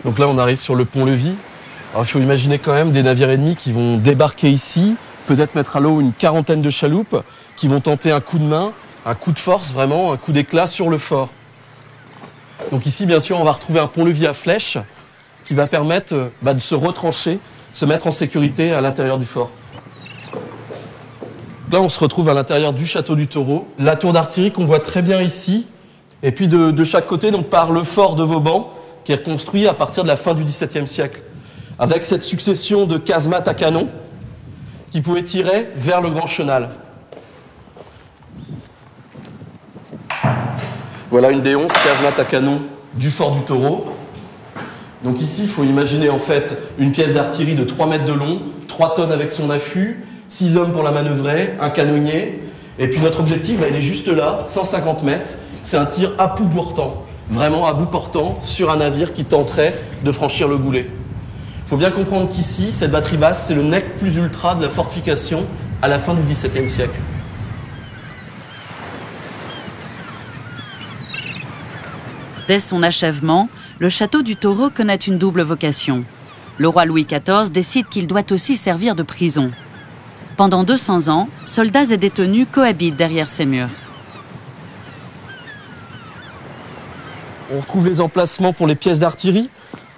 Donc là, on arrive sur le pont-levis. Alors, il faut imaginer quand même des navires ennemis qui vont débarquer ici, peut-être mettre à l'eau une quarantaine de chaloupes, qui vont tenter un coup de main, un coup de force, vraiment, un coup d'éclat sur le fort. Donc ici, bien sûr, on va retrouver un pont-levis à flèche qui va permettre de se retrancher, se mettre en sécurité à l'intérieur du fort. Là, on se retrouve à l'intérieur du château du Taureau. La tour d'artillerie qu'on voit très bien ici. Et puis de chaque côté, donc, par le fort de Vauban, qui est reconstruit à partir de la fin du XVIIe siècle, avec cette succession de casemates à canon qui pouvaient tirer vers le Grand Chenal. Voilà une des 11 casemates à canon du fort du Taureau. Donc ici, il faut imaginer en fait une pièce d'artillerie de 3 mètres de long, 3 tonnes avec son affût, 6 hommes pour la manœuvrer, un canonnier. Et puis notre objectif, il est juste là, 150 mètres. C'est un tir à bout portant, vraiment à bout portant, sur un navire qui tenterait de franchir le Goulet. Il faut bien comprendre qu'ici, cette batterie basse, c'est le nec plus ultra de la fortification à la fin du XVIIe siècle. Dès son achèvement, le château du Taureau connaît une double vocation. Le roi Louis XIV décide qu'il doit aussi servir de prison. Pendant 200 ans, soldats et détenus cohabitent derrière ces murs. On retrouve les emplacements pour les pièces d'artillerie.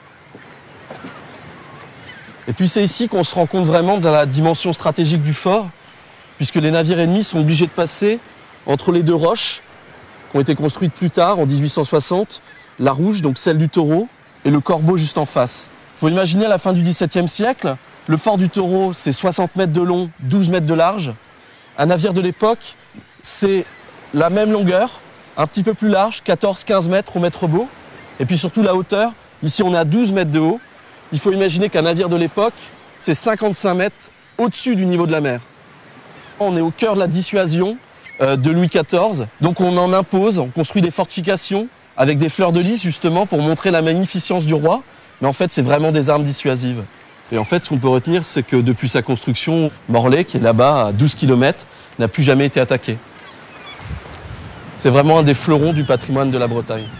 Et puis c'est ici qu'on se rend compte vraiment de la dimension stratégique du fort, puisque les navires ennemis sont obligés de passer entre les deux roches, qui ont été construites plus tard, en 1860, la Rouge, donc celle du Taureau, et le Corbeau juste en face. Il faut imaginer à la fin du XVIIe siècle, le fort du Taureau, c'est 60 mètres de long, 12 mètres de large. Un navire de l'époque, c'est la même longueur, un petit peu plus large, 14-15 mètres au mètre beau. Et puis surtout la hauteur, ici on est à 12 mètres de haut. Il faut imaginer qu'un navire de l'époque, c'est 55 mètres au-dessus du niveau de la mer. On est au cœur de la dissuasion de Louis XIV. Donc on en impose, on construit des fortifications avec des fleurs de lys justement pour montrer la magnificence du roi. Mais en fait, c'est vraiment des armes dissuasives. Et en fait, ce qu'on peut retenir, c'est que depuis sa construction, Morlaix, qui est là-bas à 12 km, n'a plus jamais été attaqué. C'est vraiment un des fleurons du patrimoine de la Bretagne.